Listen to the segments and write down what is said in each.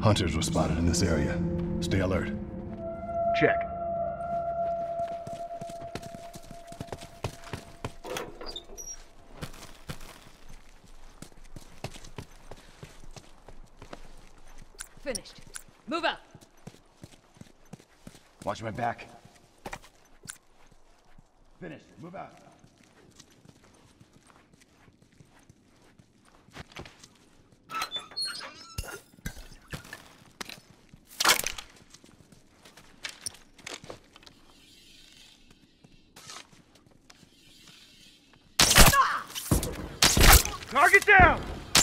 Hunters were spotted in this area. Stay alert. Check. Finished. Move up. Watch my back. Finished. Move out. Target down!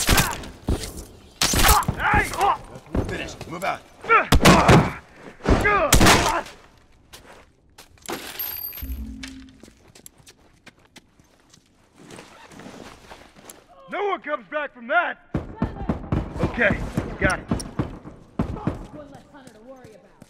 Nice! Finished. Move out. No one comes back from that! Okay, got it. One less hunter to worry about.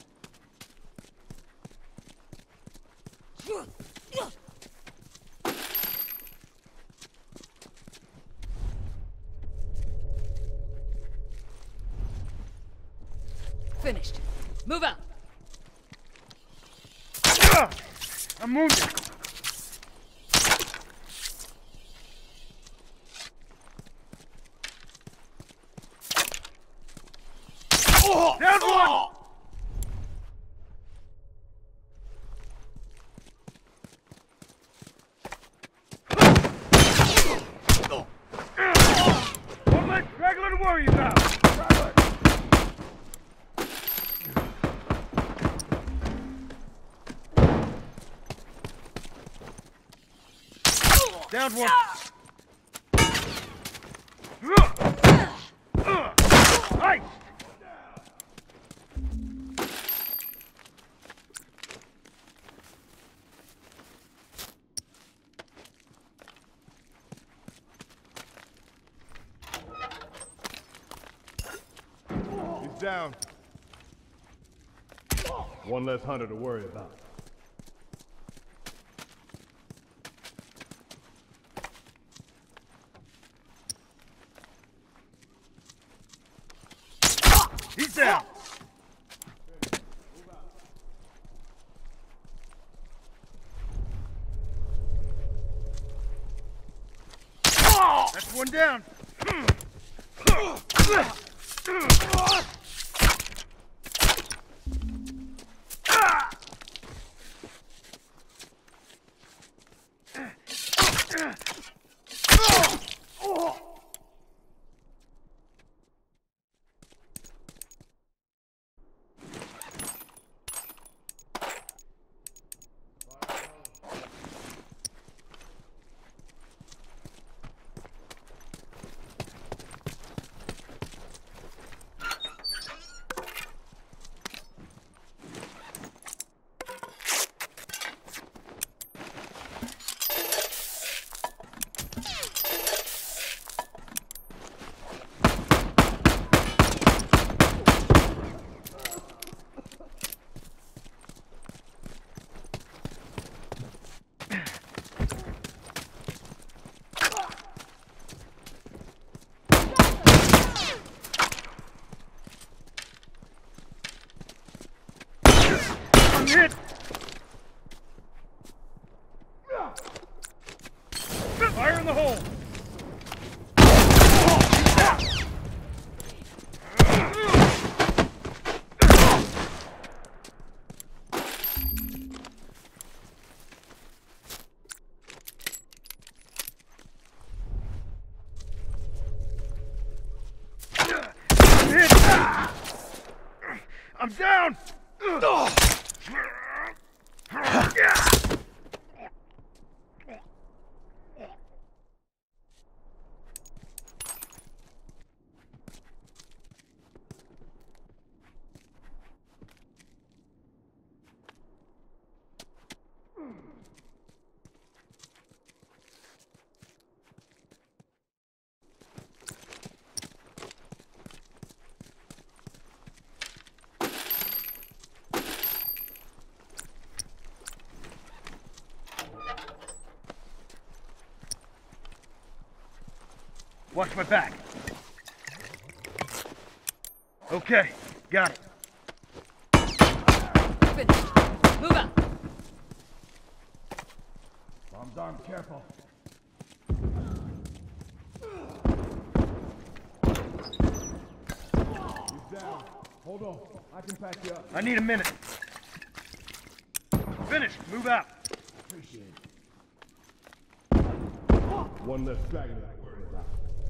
Finished. Move out. I'm wounded. Down one! One less straggler to worry about. Down one. Nice. He's down. One less hunter to worry about. He's down. That's one down. I'm hit. Fire in the hole. I'm down! Watch my back. Okay, got it. Finished. Move out. Bomb's armed, careful. He's down. Hold on. I can patch you up. I need a minute. Finished. Move out. Appreciate it. One less straggler to worry about.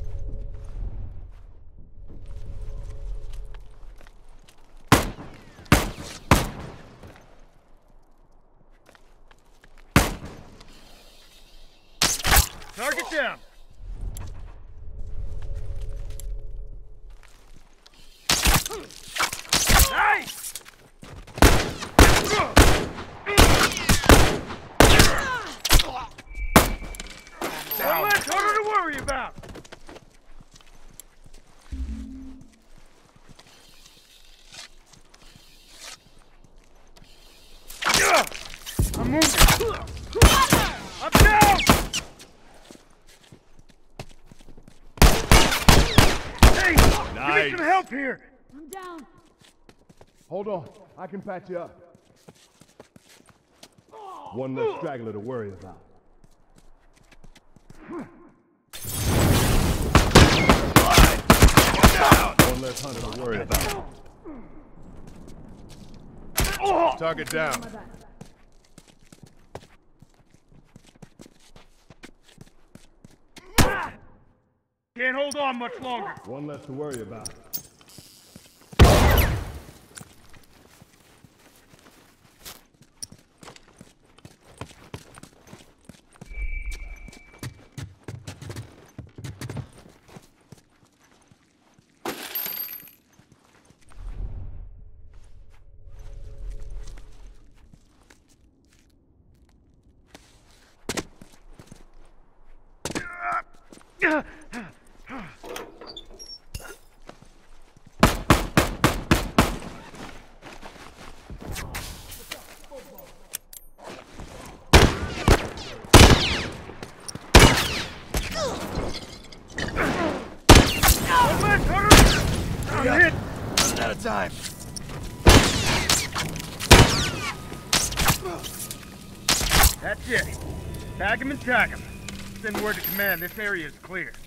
Target down. Nice! One less harder to worry about. I'm moving. Up down! Hey, give me some help here. I'm down. Hold on. I can patch you up. One less straggler to worry about. One less hunter to worry about. Target down. My back. Can't hold on much longer. One less to worry about. I'm hit. Running out of time. That's it. Tag him and tag him. Send word to command. This area is clear.